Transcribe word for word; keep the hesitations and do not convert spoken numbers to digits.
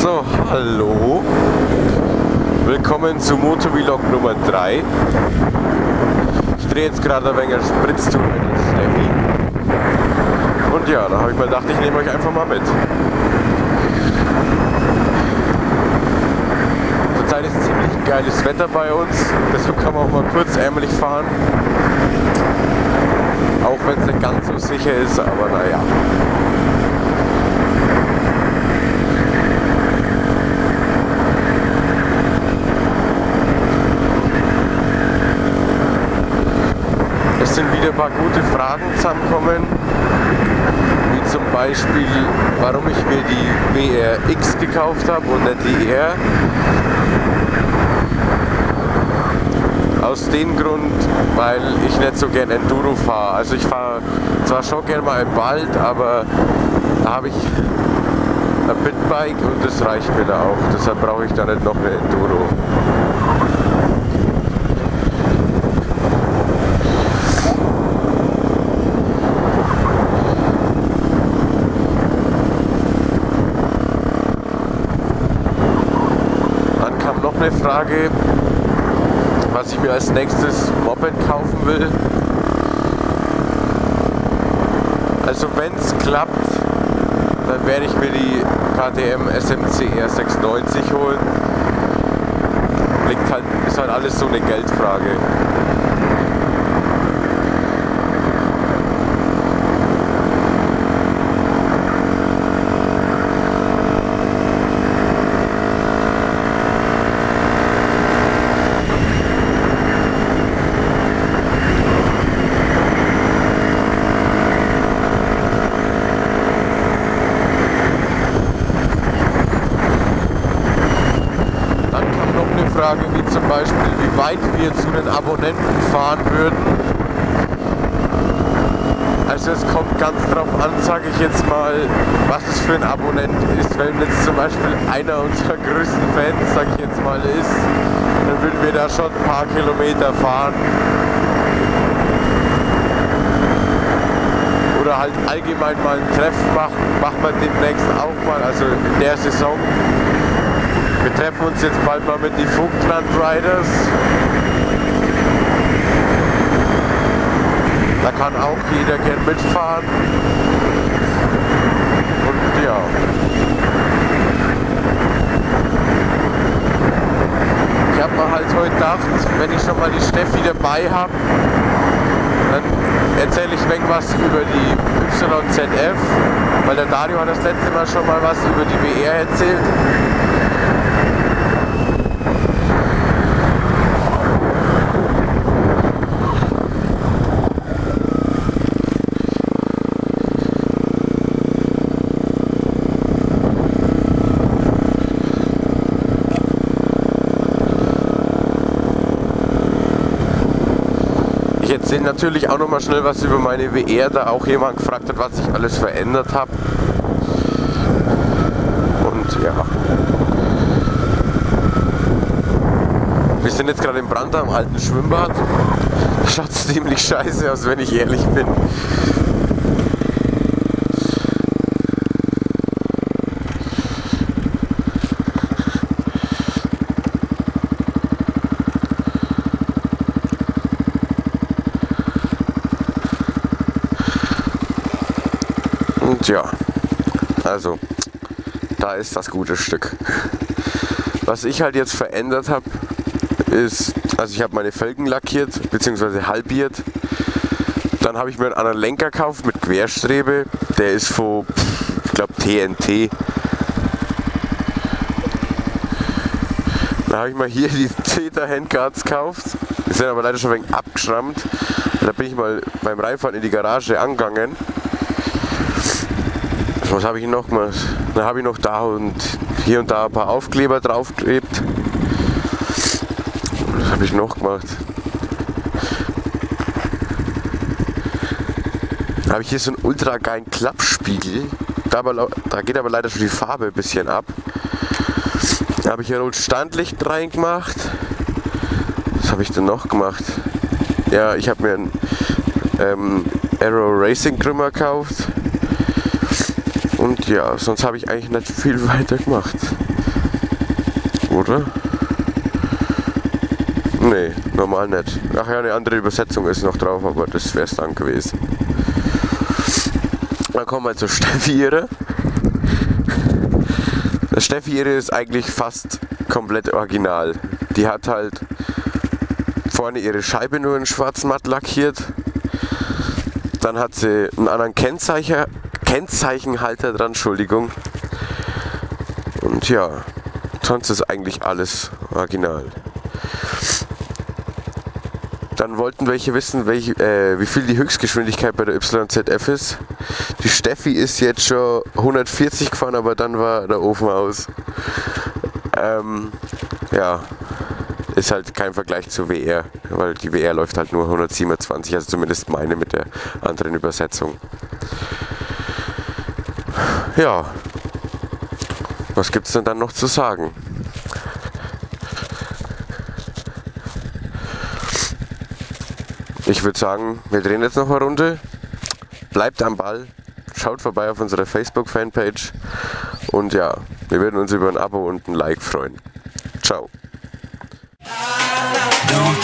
So, hallo. Willkommen zu Motovlog Nummer drei. Ich drehe jetzt gerade ein wenig Spritztour mit dem Steffi. Und ja, da habe ich mir gedacht, ich nehme euch einfach mal mit. Zurzeit ist ziemlich geiles Wetter bei uns, deshalb kann man auch mal kurzärmelig fahren. Auch wenn es nicht ganz so sicher ist, aber naja. Es sind wieder ein paar gute Fragen zusammengekommen, wie zum Beispiel, warum ich mir die W R X gekauft habe und nicht die R. Aus dem Grund, weil ich nicht so gern Enduro fahre. Also ich fahre zwar schon gerne mal im Wald, aber da habe ich ein Bitbike und das reicht mir da auch. Deshalb brauche ich da nicht noch eine Enduro. Dann kam noch eine Frage, was ich mir als nächstes Moped kaufen will. Also wenn es klappt, dann werde ich mir die K T M S M C R sechsundneunzig holen. Liegt halt, ist halt alles so eine Geldfrage. Frage, wie zum Beispiel, wie weit wir zu den Abonnenten fahren würden. Also es kommt ganz drauf an, sage ich jetzt mal, was es für ein Abonnent ist. Wenn jetzt zum Beispiel einer unserer größten Fans, sage ich jetzt mal, ist, dann würden wir da schon ein paar Kilometer fahren. Oder halt allgemein mal ein Treffen machen, machen wir demnächst auch mal, also in der Saison. Wir treffen uns jetzt bald mal mit den Vogtland Riders. Da kann auch jeder gern mitfahren. Und ja. Ich habe mir halt heute gedacht, wenn ich schon mal die Steffi dabei habe, dann erzähle ich ein was über die Y Z F, weil der Dario hat das letzte Mal schon mal was über die W R erzählt. Ich erzähle natürlich auch noch mal schnell was über meine W R, da auch jemand gefragt hat, was ich alles verändert habe. Und ja. Wir sind jetzt gerade in Brand am alten Schwimmbad. Das schaut ziemlich scheiße aus, wenn ich ehrlich bin. Und ja, also da ist das gute Stück. Was ich halt jetzt verändert habe, ist, also ich habe meine Felgen lackiert bzw. halbiert. Dann habe ich mir einen anderen Lenker gekauft mit Querstrebe. Der ist von, ich glaube, T N T. Dann habe ich mal hier die Zeta Handguards gekauft. Die sind aber leider schon ein wenig abgeschrammt. Da bin ich mal beim Reinfahren in die Garage angegangen. Was habe ich noch gemacht? Dann habe ich noch da und hier und da ein paar Aufkleber draufgeklebt. Was habe ich noch gemacht? Da habe ich hier so einen ultra geilen Klappspiegel. Da, aber, da geht aber leider schon die Farbe ein bisschen ab. Da habe ich ein Standlicht reingemacht. Was habe ich denn noch gemacht? Ja, ich habe mir einen ähm, Aero Racing Krümmer gekauft. Und ja, sonst habe ich eigentlich nicht viel weiter gemacht. Oder? Nee, normal nicht. Ach ja, eine andere Übersetzung ist noch drauf, aber das wäre es dann gewesen. Dann kommen wir zur Steffi ihre. Das Steffi ihre ist eigentlich fast komplett original. Die hat halt vorne ihre Scheibe nur in schwarz matt lackiert. Dann hat sie einen anderen Kennzeichen, Kennzeichenhalter dran, Entschuldigung. Und ja, sonst ist eigentlich alles original. Dann wollten welche wissen, welche, äh, wie viel die Höchstgeschwindigkeit bei der Y Z F ist. Die Steffi ist jetzt schon hundertvierzig gefahren, aber dann war der Ofen aus. Ähm, ja, ist halt kein Vergleich zur W R, weil die W R läuft halt nur hundertsiebenundzwanzig, also zumindest meine mit der anderen Übersetzung. Ja, was gibt's denn dann noch zu sagen? Ich würde sagen, wir drehen jetzt noch eine Runde. Bleibt am Ball, schaut vorbei auf unserer Facebook-Fanpage und ja, wir würden uns über ein Abo und ein Like freuen. Ciao.